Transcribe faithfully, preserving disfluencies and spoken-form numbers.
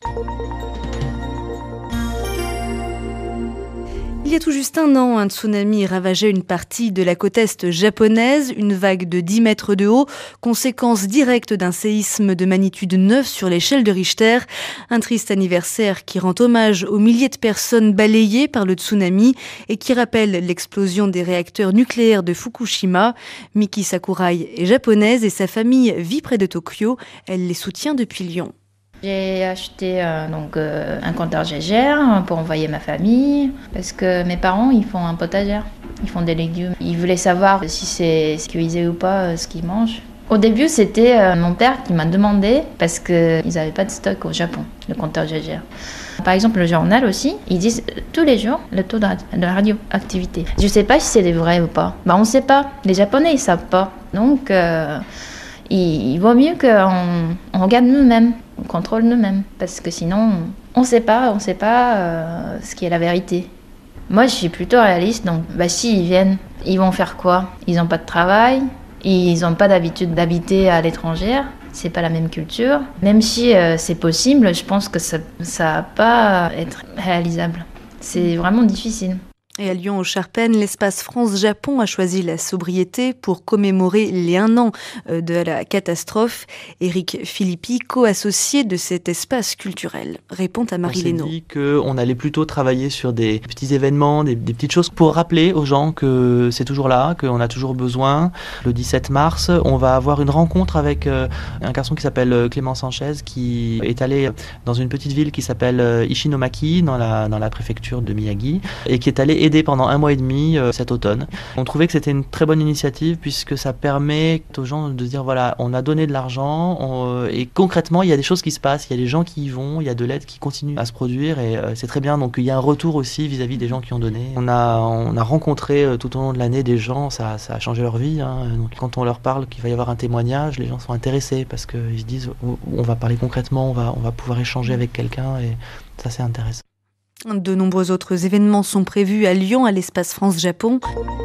Il y a tout juste un an, un tsunami ravageait une partie de la côte est japonaise, une vague de dix mètres de haut, conséquence directe d'un séisme de magnitude neuf sur l'échelle de Richter. Un triste anniversaire qui rend hommage aux milliers de personnes balayées par le tsunami et qui rappelle l'explosion des réacteurs nucléaires de Fukushima. Miki Sakurai est japonaise et sa famille vit près de Tokyo. Elle les soutient depuis Lyon. J'ai acheté euh, donc, euh, un compteur G G R pour envoyer ma famille parce que mes parents ils font un potager, ils font des légumes. Ils voulaient savoir si c'est sécurisé ou pas euh, ce qu'ils mangent. Au début c'était euh, mon père qui m'a demandé parce qu'ils n'avaient pas de stock au Japon, le compteur G G R. Par exemple le journal aussi, ils disent tous les jours le taux de, de radioactivité. Je ne sais pas si c'est vrai ou pas. Bah, on ne sait pas, les Japonais ils ne savent pas. Donc euh, il, il vaut mieux qu'on on regarde nous-mêmes. On contrôle nous-mêmes, parce que sinon, on ne sait pas, on sait pas euh, ce qui est la vérité. Moi, je suis plutôt réaliste, donc bah, s'ils viennent, ils vont faire quoi? Ils n'ont pas de travail, ils n'ont pas d'habitude d'habiter à l'étranger, c'est pas la même culture. Même si euh, c'est possible, je pense que ça ne va pas être réalisable. C'est vraiment difficile. Et à Lyon, au Charpennes, l'espace France-Japon a choisi la sobriété pour commémorer les un an de la catastrophe. Éric Philippi, co-associé de cet espace culturel, répond à Marie Lénaud. On s'est dit qu'on allait plutôt travailler sur des petits événements, des, des petites choses pour rappeler aux gens que c'est toujours là, qu'on a toujours besoin. Le dix-sept mars, on va avoir une rencontre avec un garçon qui s'appelle Clément Sanchez, qui est allé dans une petite ville qui s'appelle Ishinomaki, dans la, dans la préfecture de Miyagi, et qui est allé aider pendant un mois et demi euh, cet automne. On trouvait que c'était une très bonne initiative puisque ça permet aux gens de se dire voilà, on a donné de l'argent on, euh, et concrètement il y a des choses qui se passent, il y a des gens qui y vont, il y a de l'aide qui continue à se produire et euh, c'est très bien. Donc il y a un retour aussi vis-à-vis des gens qui ont donné. On a, on a rencontré euh, tout au long de l'année des gens, ça, ça a changé leur vie. Hein. Donc quand on leur parle qu'il va y avoir un témoignage, les gens sont intéressés parce qu'ils se disent on va parler concrètement, on va, on va pouvoir échanger avec quelqu'un et ça c'est intéressant. De nombreux autres événements sont prévus à Lyon, à l'espace France-Japon.